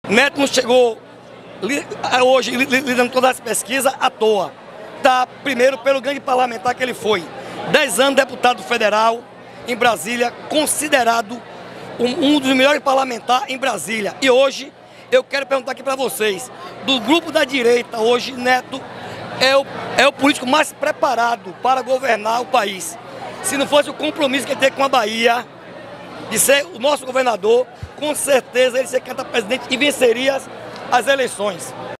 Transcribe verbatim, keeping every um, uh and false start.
Neto não chegou hoje liderando todas as pesquisas à toa. Tá, primeiro, pelo grande parlamentar que ele foi. Dez anos deputado federal em Brasília, considerado um, um dos melhores parlamentares em Brasília. E hoje, eu quero perguntar aqui para vocês, do grupo da direita, hoje, Neto é o, é o político mais preparado para governar o país. Se não fosse o compromisso que ele tem com a Bahia, de ser o nosso governador, com certeza ele seria candidato a presidente e venceria as eleições.